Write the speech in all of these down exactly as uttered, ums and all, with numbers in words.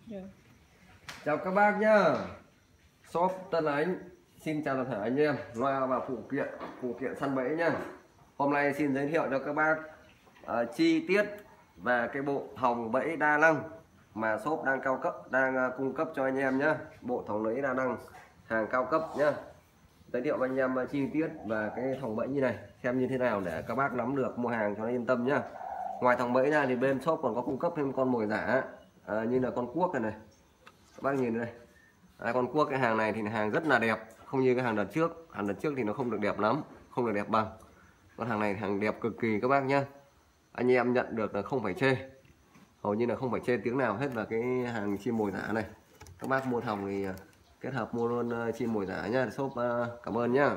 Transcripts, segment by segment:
Rồi. Chào các bác nhá. Shop Tân Ánh xin chào toàn thể anh em loa và phụ kiện phụ kiện săn bẫy nhá. Hôm nay xin giới thiệu cho các bác uh, chi tiết về cái bộ thòng bẫy đa năng mà shop đang cao cấp đang uh, cung cấp cho anh em nhá. Bộ thòng bẫy đa năng hàng cao cấp nhá. Giới thiệu với anh em uh, chi tiết về cái thòng bẫy như này xem như thế nào để các bác nắm được mua hàng cho nó yên tâm nhá. Ngoài thòng bẫy ra thì bên shop còn có cung cấp thêm con mồi giả uh, như là con cuốc này này. Các bác nhìn đây, à, con cuốc cái hàng này thì hàng rất là đẹp, không như cái hàng đợt trước. Hàng đợt trước thì nó không được đẹp lắm, không được đẹp bằng. Con hàng này hàng đẹp cực kỳ các bác nhá. Anh em nhận được là không phải chê, hầu như là không phải chê tiếng nào hết là cái hàng chim mồi giả này. Các bác mua thòng thì kết hợp mua luôn chim mồi giả nhá. Shop cảm ơn nhá.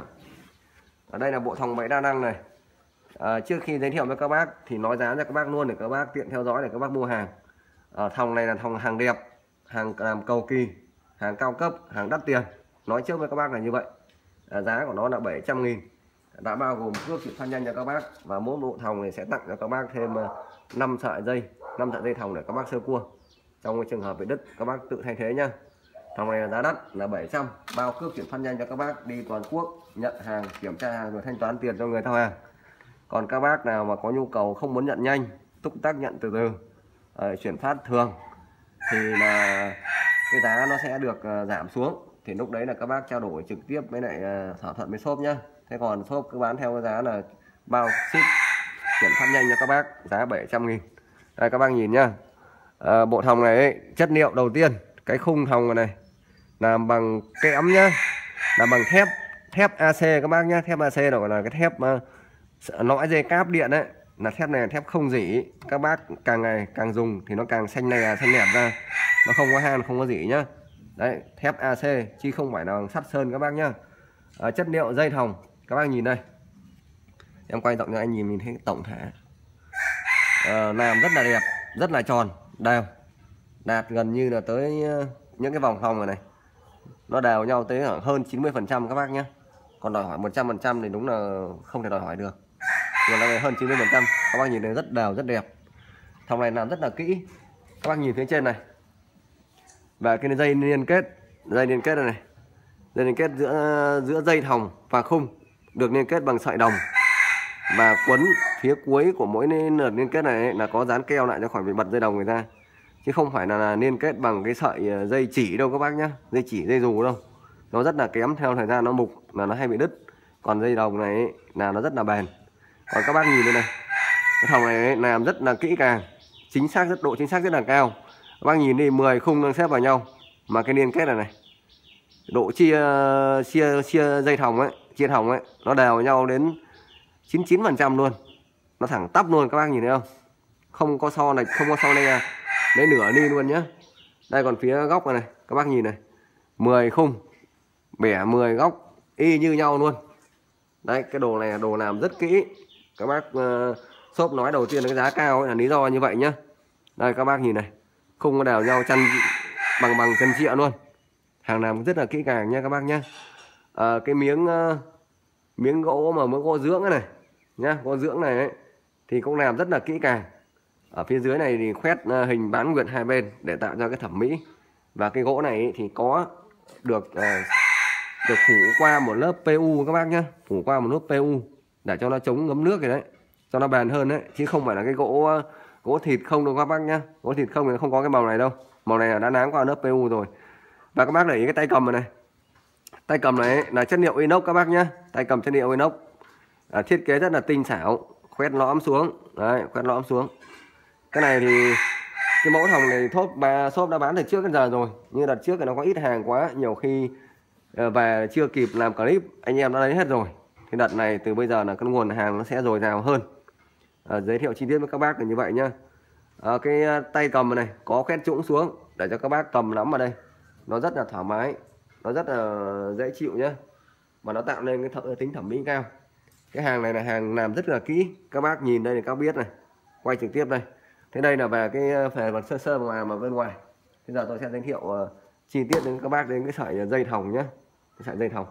Ở đây là bộ thòng bẫy đa năng này. À, trước khi giới thiệu với các bác thì nói giá cho các bác luôn để các bác tiện theo dõi để các bác mua hàng. À, thòng này là thòng hàng đẹp, hàng làm cầu kỳ, hàng cao cấp, hàng đắt tiền. Nói trước với các bác là như vậy. À, giá của nó là bảy trăm nghìn, đã bao gồm cước chuyển phát nhanh cho các bác, và mỗi bộ thòng này sẽ tặng cho các bác thêm năm sợi dây năm sợi dây thòng để các bác sơ cua. Trong cái trường hợp bị đứt các bác tự thay thế nhá. Thòng này là giá đắt là bảy trăm, bao cước chuyển phát nhanh cho các bác đi toàn quốc, nhận hàng, kiểm tra hàng rồi thanh toán tiền cho người thao hàng. Còn các bác nào mà có nhu cầu không muốn nhận nhanh, túc tắc nhận từ từ, à, chuyển phát thường thì là cái giá nó sẽ được uh, giảm xuống. Thì lúc đấy là các bác trao đổi trực tiếp với lại uh, thỏa thuận với shop nhá. Thế còn shop cứ bán theo cái giá là bao ship chuyển phát nhanh cho các bác, giá bảy trăm nghìn. Đây các bác nhìn nhá. Uh, bộ thòng này ấy, chất liệu đầu tiên, cái khung thòng này làm bằng kẽm nhá, làm bằng thép thép a xê các bác nhá. Thép a xê đó là cái thép uh, lõi dây cáp điện đấy, là thép này là thép không rỉ. Các bác càng ngày càng dùng thì nó càng xanh này xanh đẹp ra, nó không có han không có rỉ nhá. Đấy, thép a xê chứ không phải là sắt sơn các bác nhá. À, chất liệu dây thòng các bác nhìn đây, em quay rộng cho anh nhìn mình thấy tổng thể. À, làm rất là đẹp, rất là tròn đều, đạt gần như là tới những cái vòng thòng này này nó đều nhau tới khoảng hơn chín mươi phần trăm các bác nhé. Còn đòi hỏi một trăm phần trăm thì đúng là không thể đòi hỏi được, nhưng là hơn chín mươi phần trăm. Các bác nhìn thấy rất đều, rất đẹp. Thòng này làm rất là kỹ, các bác nhìn phía trên này, và cái dây liên kết, dây liên kết này, này dây liên kết giữa giữa dây thòng và khung được liên kết bằng sợi đồng, và quấn phía cuối của mỗi lượt liên kết này ấy, là có dán keo lại cho khỏi bị bật dây đồng người ta, chứ không phải là, là liên kết bằng cái sợi dây chỉ đâu các bác nhá, dây chỉ dây dù đâu. Nó rất là kém, theo thời gian nó mục là nó hay bị đứt. Còn dây đồng này ấy, là nó rất là bền. Còn các bác nhìn đây này, cái thòng này ấy, làm rất là kỹ càng, chính xác, rất độ chính xác rất là cao. Các bác nhìn đi, mười khung đang xếp vào nhau mà cái liên kết này này, độ chia chia chia dây thòng ấy, chia thòng ấy, nó đều nhau đến chín mươi chín phần trăm luôn. Nó thẳng tắp luôn, các bác nhìn thấy không? Không có so này, không có so này lấy nửa ly luôn nhá. Đây còn phía góc này, này các bác nhìn này, mười khung bẻ mười góc y như nhau luôn. Đấy, cái đồ này là đồ làm rất kỹ. Các bác uh, shop nói đầu tiên là cái giá cao ấy, là lý do như vậy nhá. Đây các bác nhìn này, khung có đều nhau, chăn bằng bằng chân trịa luôn. Hàng làm rất là kỹ càng nha các bác nhá. À, cái miếng uh, miếng gỗ mà miếng gỗ dưỡng này nhá, gỗ dưỡng này ấy, thì cũng làm rất là kỹ càng. Ở phía dưới này thì khoét uh, hình bán nguyệt hai bên để tạo ra cái thẩm mỹ. Và cái gỗ này ấy, thì có được uh, được phủ qua một lớp pê u các bác nhá, phủ qua một lớp pê u để cho nó chống ngấm nước rồi đấy, cho nó bền hơn đấy, chứ không phải là cái gỗ uh, gỗ thịt không đâu các bác nhá. Gỗ thịt không thì không có cái màu này đâu, màu này là đã náng qua lớp pê u rồi. Và các bác để ý cái tay cầm này, này. Tay cầm này là chất liệu inox các bác nhá, tay cầm chất liệu inox, à, thiết kế rất là tinh xảo, khoét lõm xuống, đấy, khoét lõm xuống. Cái này thì cái mẫu thòng này shop bà shop đã bán từ trước đến giờ rồi, nhưng đợt trước thì nó có ít hàng quá, nhiều khi về chưa kịp làm clip anh em đã lấy hết rồi. Thì đợt này từ bây giờ là cái nguồn hàng nó sẽ dồi dào hơn. À, giới thiệu chi tiết với các bác là như vậy nhá. À, cái tay cầm này có khoét trũng xuống để cho các bác cầm nắm vào đây nó rất là thoải mái, nó rất là dễ chịu nhá, mà nó tạo nên cái th tính thẩm mỹ cao. Cái hàng này là hàng làm rất là kỹ, các bác nhìn đây thì các biết này, quay trực tiếp đây. Thế đây là về cái phần sơ sơ ngoài mà bên ngoài. Bây giờ tôi sẽ giới thiệu uh, chi tiết đến các bác đến cái sợi dây thòng nhé, cái sợi dây thòng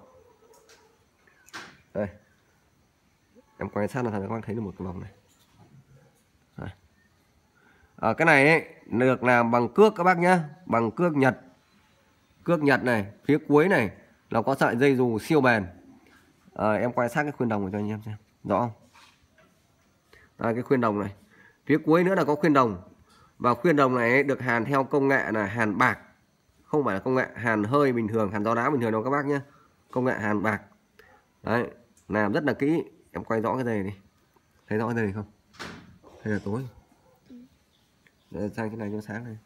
đây, em quan sát là các bác thấy được một cái vòng này. À, cái này ấy, được làm bằng cước các bác nhá, bằng cước Nhật. Cước Nhật này, phía cuối này là có sợi dây dù siêu bền. À, em quay sát cái khuyên đồng cho anh em xem rõ không? Đây, cái khuyên đồng này, phía cuối nữa là có khuyên đồng. Và khuyên đồng này ấy, được hàn theo công nghệ là hàn bạc, không phải là công nghệ hàn hơi bình thường, hàn gió đá bình thường đâu các bác nhé. Công nghệ hàn bạc. Đấy, làm rất là kỹ. Em quay rõ cái dây này, thấy rõ cái dây này không? Hay là tối? Để sang cái này cho sáng này.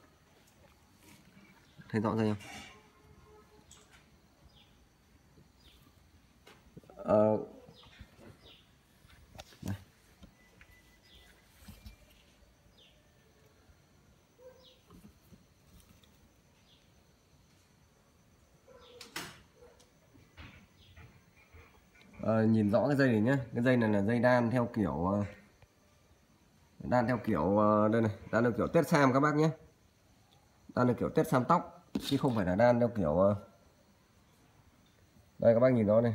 Thấy rõ dây không? Ờ, đây. Ờ, nhìn rõ cái dây này nhé. Cái dây này là dây đan theo kiểu đan theo kiểu đây này, đan theo kiểu tết sam các bác nhé. Đan theo kiểu tết sam tóc chứ không phải là đan theo kiểu đây các bác nhìn rõ này.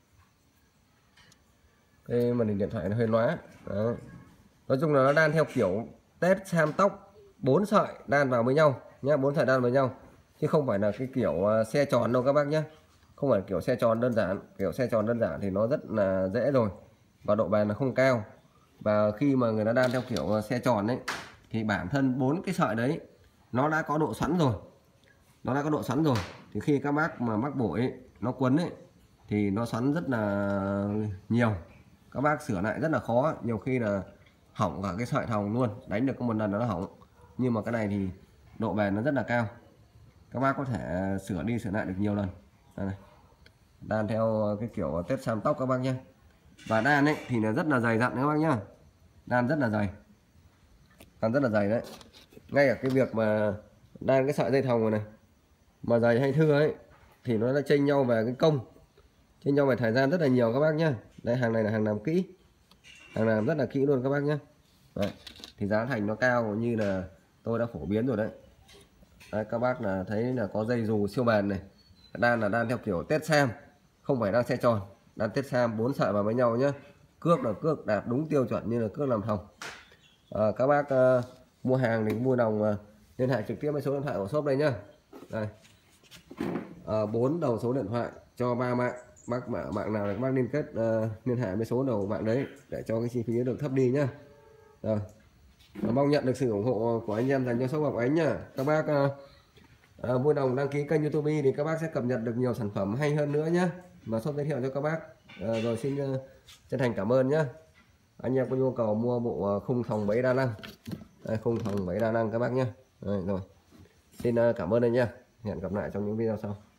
Cái màn hình điện thoại nó hơi lóa. Đó. Nói chung là nó đan theo kiểu tết sam tóc, bốn sợi đan vào với nhau nhé, bốn sợi đan với nhau chứ không phải là cái kiểu xe tròn đâu các bác nhé. Không phải kiểu xe tròn đơn giản, kiểu xe tròn đơn giản thì nó rất là dễ rồi và độ bền là không cao. Và khi mà người ta đan theo kiểu xe tròn đấy thì bản thân bốn cái sợi đấy nó đã có độ xoắn rồi, nó đã có độ xoắn rồi thì khi các bác mà mắc bổi ấy, nó quấn ấy thì nó xoắn rất là nhiều, các bác sửa lại rất là khó, nhiều khi là hỏng cả cái sợi thòng luôn, đánh được có một lần nó hỏng. Nhưng mà cái này thì độ bền nó rất là cao, các bác có thể sửa đi sửa lại được nhiều lần. Đây này. Đan theo cái kiểu tết sam tóc các bác nhé. Và đan ấy thì là rất là dày dặn các bác nhá, đan rất là dày, đan rất là dày đấy. Ngay cả cái việc mà đan cái sợi dây thòng này, này mà dày hay thưa ấy thì nó đã chênh nhau về cái công, chênh nhau về thời gian rất là nhiều các bác nhá. Đây, hàng này là hàng làm kỹ, hàng làm rất là kỹ luôn các bác nhé. Đấy. Thì giá thành nó cao như là tôi đã phổ biến rồi đấy. Đấy, các bác là thấy là có dây dù siêu bền này, đan là đan theo kiểu tết sam, không phải đan xe tròn, đan tết sam bốn sợi vào với nhau nhé. Cước là cước đạt đúng tiêu chuẩn như là cước làm thòng. À, các bác uh, mua hàng thì mua đồng uh, liên hệ trực tiếp với số điện thoại của shop đây nhá. Đây, bốn uh, đầu số điện thoại cho ba mạng, bác mạng, mạng nào là các bác liên kết uh, liên hệ với số đầu mạng đấy để cho cái chi phí được thấp đi nhá. Rồi. Mong nhận được sự ủng hộ của anh em dành cho shop Ngọc Ánh nhá. Các bác uh, uh, vui lòng đăng ký kênh YouTube thì các bác sẽ cập nhật được nhiều sản phẩm hay hơn nữa nhé, mà shop giới thiệu cho các bác. Uh, rồi xin uh, chân thành cảm ơn nhé. Anh em có nhu cầu mua bộ khung thòng bẫy đa năng, đây, khung thòng bẫy đa năng các bác nhé. Rồi xin cảm ơn anh nha, hẹn gặp lại trong những video sau.